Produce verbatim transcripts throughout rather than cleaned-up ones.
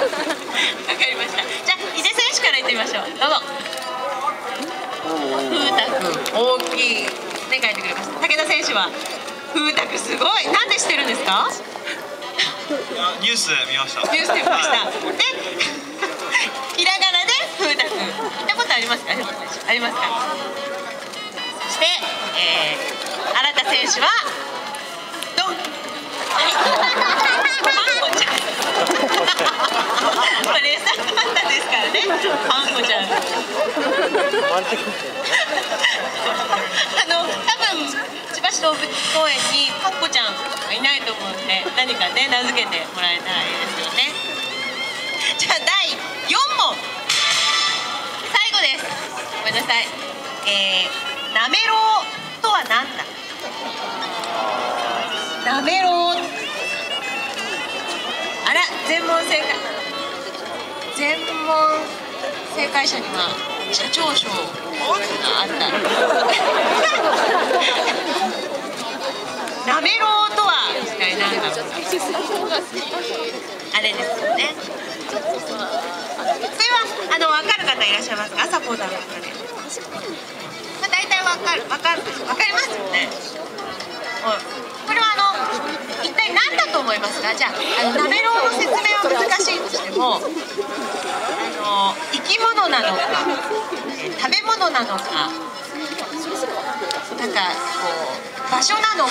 りました。じゃあ井出選手からいってみましょう。どうぞ。風太くん大きいね書いてくれました。武田選手は風太くんすごい。なんで知ってるんですか？ ニュースで見ました。 ニュースで見ました。で、ひらがなで風太くん。見たことありますか？ありますか？そして、えー、新田選手はドン。これレッサーパンダですからね。パンコちゃん。あの多分千葉市動物公園にパンコちゃんはいないと思うんで、何かね名付けてもらえたらいいですよね。じゃあだいよんもん最後です。ごめんなさい。えー、なめろうとは何だ。なめろう。あら、全問正解。全問正解者には社長賞があった。なめろうとは一体何だろう。あれですよね。これはあの分かる方いらっしゃいますか？サポーターの中で。まあ大体分かる分かる分かりますよね。これはあの一体何だと思いますか？じゃあ、あのなめろうの説明は難しいとしても、あの生き物なのか、食べ物なのか、なんかこう場所なのか。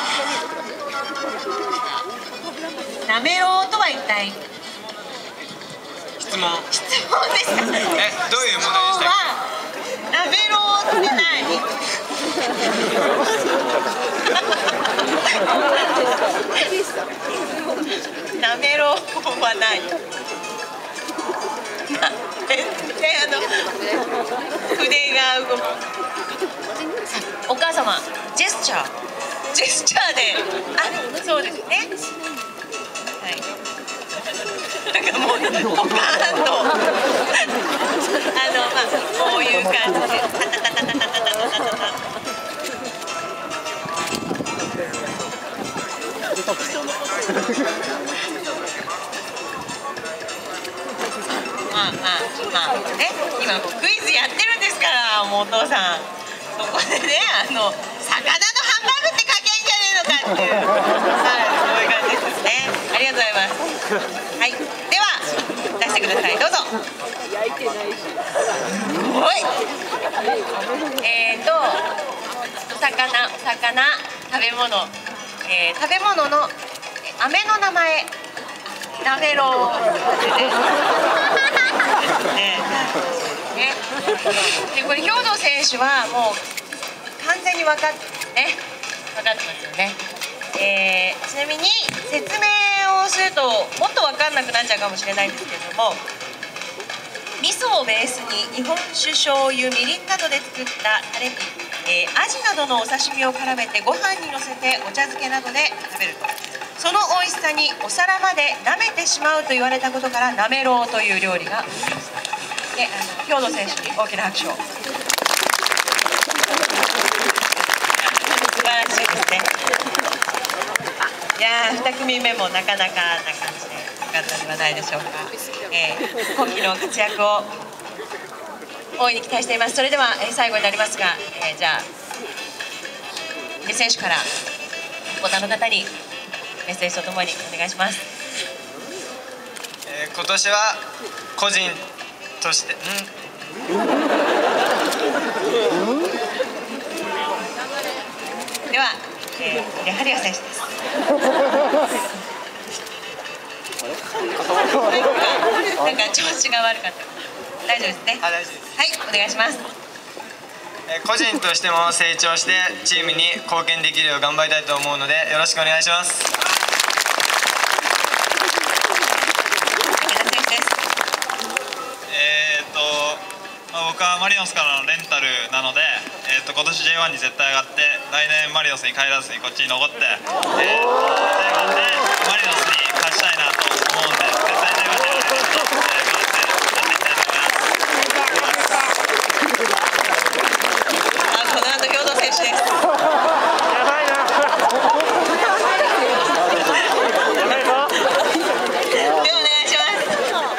なめろうとは一体。 質問。 質問ですか？え、 どういう問題でしたっけ？ なめろうって何？なめろうはない。え、あの筆が動く。お母様、ジェスチャー、ジェスチャーで、あ、そうですね。はい。なんかもうポカーンとあのまあこういう感じでタタタタタタタタタタタ。まあまあまあね、今クイズやってるんですから、もうお父さんそこでね、あの魚のハンバーグって書けんじゃねえのかっていう、はい、そういう感じですね。ありがとうございます。はい、では出してください。どうぞ。焼いてないし。すごい。えっとお魚、お魚、食べ物、えー、食べ物の飴の名前。なめろう。ね。ね。でこれ兵藤選手はもう完全に分かってね、分かってますよね。えー、ちなみに説明をするともっと分かんなくなっちゃうかもしれないんですけれども、味噌をベースに日本酒、醤油、みりんなどで作ったタレに、えー、アジなどのお刺身を絡めてご飯にのせてお茶漬けなどで食べると、その美味しさにお皿まで舐めてしまうと言われたことからなめろうという料理が生まれました。で、あの兵藤選手に大きな拍手を。素晴らしいですね。いやー、に組目もなかなかな感じで良かったのではないでしょうか。えー、今季の活躍を大いに期待しています。それでは、えー、最後になりますが、えー、じゃあ井出選手からサポーターの方にメッセージとともにお願いします。 えー、今年は個人として、んでは、えー、井出春也選手です。なんか調子が悪かった。大丈夫ですね。 あ、大丈夫です。 はい、お願いします。 えー、個人としても成長してチームに貢献できるよう頑張りたいと思うのでよろしくお願いします。 えーと、まあ、僕はマリノスからのレンタルなので、えーと今年 ジェイワン に絶対上がって来年マリノスに帰らずにこっちに残って、えー、ジェイワン でマリノスに勝ちたいなと思うんで、絶対 ジェイワン で上がると、えー、そうですね、やっていきたいと思います。 あ、この後兵藤選手です。でお願いします。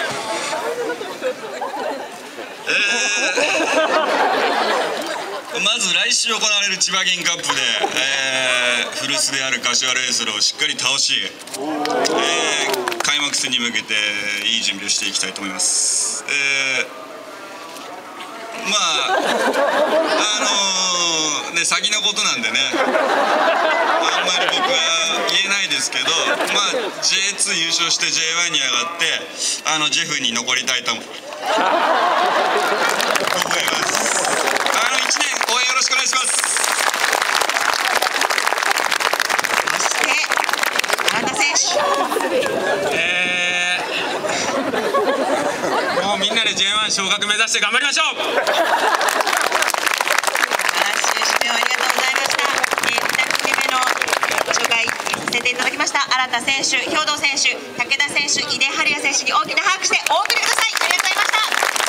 われる千葉銀カップで、えー、古巣である柏レイソルをしっかり倒し、えー、開幕戦に向けていい準備をしていきたいと思います。えー、まああのー、ね先のことなんでね、あんまり僕は言えないですけど、まあ ジェイツー 優勝して ジェイワン に上がってあのジェフに残りたいと思います。あのいちねん応援よろしくお願いします。 そして原田選手、 えー、もうみんなで ジェイワン 昇格目指して頑張りましょう。 素晴らしい締めをありがとうございました。えー、に組目のご紹介させていただきました新田選手、兵藤選手、武田選手、井出春也選手に大きな拍手でお送りください。ありがとうございました。